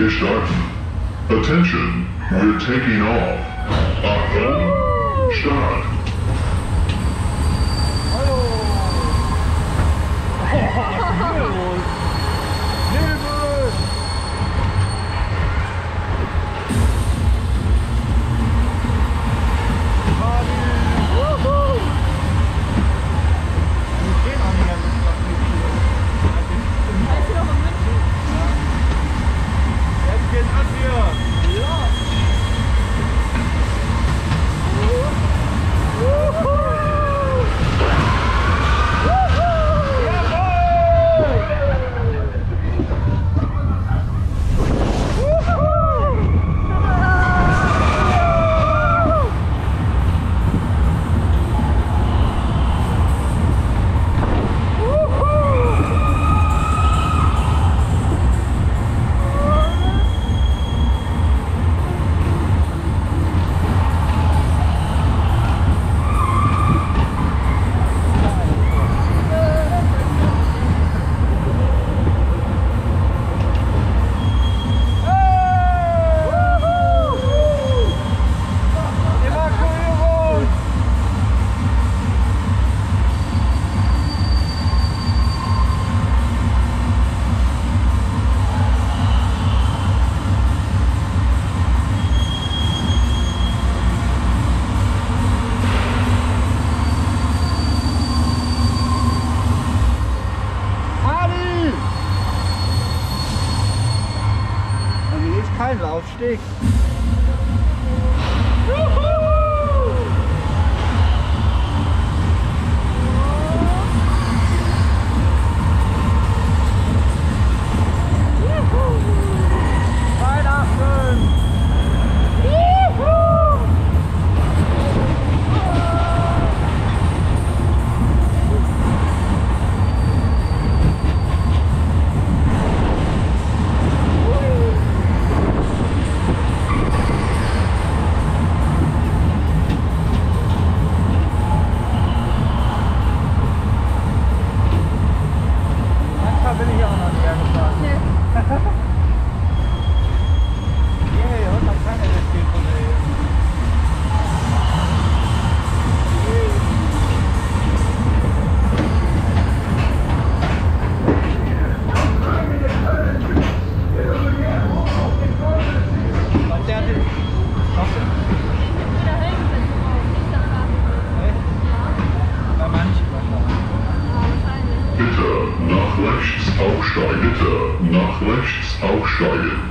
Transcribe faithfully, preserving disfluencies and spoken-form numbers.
Wir starten. Attention, we're taking off. Achtung, Start. Kein Laufsteg. Bin ich auch noch nicht gefahren. Nee. Yeah, heute hat keiner das Spiel von der Was der hat den... Bei manchen wahrscheinlich. Bitte nach rechts aufsteigen. Bitte nach rechts aufsteigen.